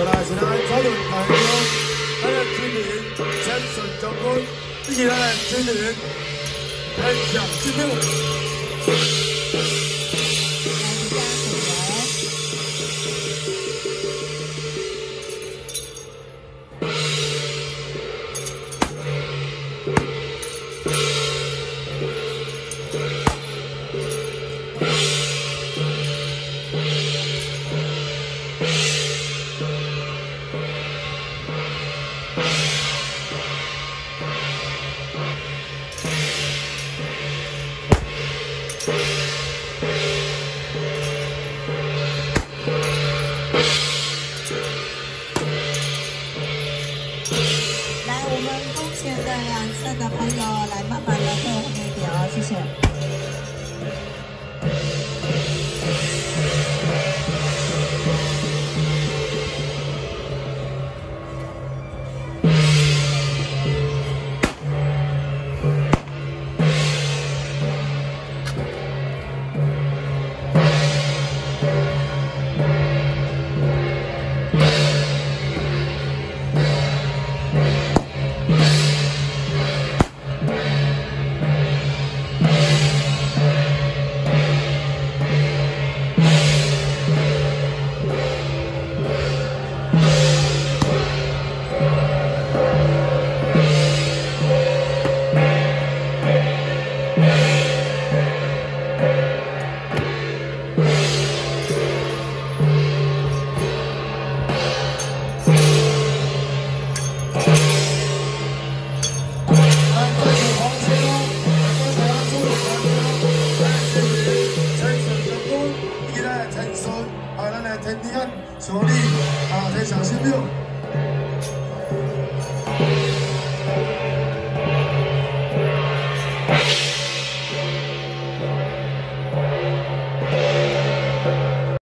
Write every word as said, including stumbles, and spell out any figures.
再来是咱草屯大会中，咱的军人陈顺将军，以及咱的军人陈祥师傅。 两侧的朋友来慢慢的配合一点哦，谢谢。 天地安，兄弟啊，非常新六。